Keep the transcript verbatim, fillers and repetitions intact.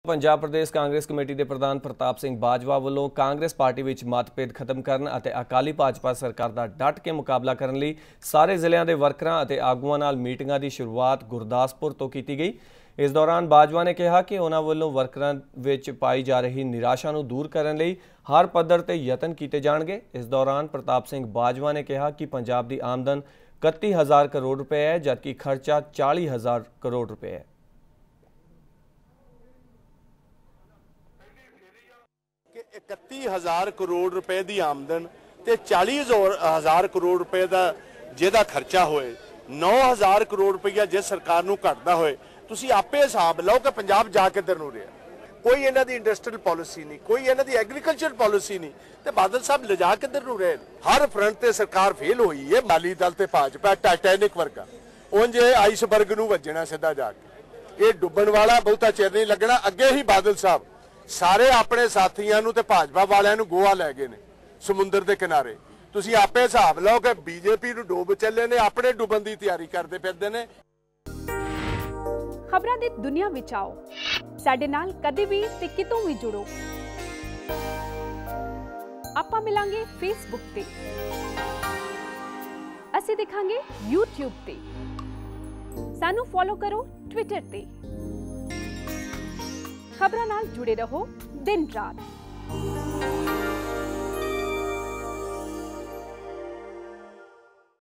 पंजाब प्रदेश Congress committee के प्रधान प्रताप सिंह बाजवा वालों Congress party which मतभेद खत्म करन अते अकाली भाजपा सरकार का डट के मुकाबला करने लई सारे जिलों के वर्करां अते आगुआं नाल मीटिंगां की शुरुआत गुरदासपुर तो की गई। इस दौरान बाजवा ने कहा कि उन्हां वालों वर्करां विच पाई जा रही निराशा नूं दूर करने लई हर पद्धर ते यतन किए जाणगे। इस दौरान प्रताप सिंह बाजवा ने कहा कि पंजाब की आमदन इकत्ती हज़ार करोड़ रुपए है जबकि खर्चा चाली हज़ार करोड़ रुपए है। इकत्ती हज़ार करोड़ रुपए की आमदन ते चाली हज़ार करोड़ रुपए का जिहदा खर्चा होए नौ हज़ार करोड़ रुपया जे सरकार नूं घटदा होए तुसीं आपे हिसाब लाओ कि पंजाब जा किधर नूं रिहा। कोई इन्हां दी इंडस्ट्रीयल पॉलिसी नहीं, कोई इन्हां दी एग्रीकल्चर पॉलिसी नहीं ते बादल साहब लिजा किधर नूं रहे। हर फ्रंट ते सरकार फेल होई है। अकाली दल ते भाजपा टाइटैनिक वर्गा उंज आइसबर्ग नूं वजणा सीधा जाके ये डुब्बण वाला बहुता चिर नहीं लगना। अगे ही बादल साहब सारे अपने साथियों नूं ते भाजपा वालियां नूं गोवा लै गए ने समुंदर के किनारे। तुसीं आपे हिसाब लाओ कि बीजेपी नूं डूब चले ने, अपने डुबण दी तैयारी करते फिरदे ने। खबरां दी दुनिया विच आओ, साडे नाल कदे भी ते कितों भी जुड़ो। आपां मिलांगे फेसबुक ते, असीं दिखांगे यूट्यूब ते, सानू फॉलो करो ट्विटर ते। खबरां नाल जुड़े रहो दिन रात।